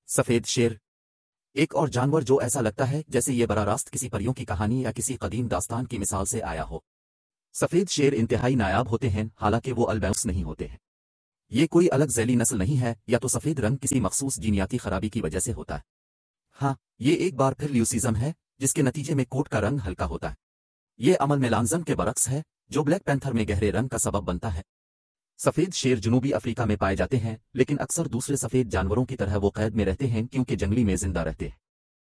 सफेद शेर एक और जानवर जो ऐसा लगता है जैसे ये बराह रास्त किसी परियों की कहानी या किसी कदीम दास्तान की मिसाल से आया हो। सफेद शेर इंतहाई नायाब होते हैं, हालांकि वो अल्बाउस नहीं होते हैं। ये कोई अलग ज़ैली नस्ल नहीं है, या तो सफेद रंग किसी मखसूस जीनियाती खराबी की वजह से होता है। हाँ, ये एक बार फिर ल्यूसीज़म है, जिसके नतीजे में कोट का रंग हल्का होता है। ये अमल मेलान्ज़म के बरक्स है, जो ब्लैक पैंथर में गहरे रंग का सबब बनता है। सफेद शेर जनूबी अफ्रीका में पाए जाते हैं, लेकिन अक्सर दूसरे सफेद जानवरों की तरह वो कैद में रहते हैं क्योंकि जंगली में जिंदा रहते हैं।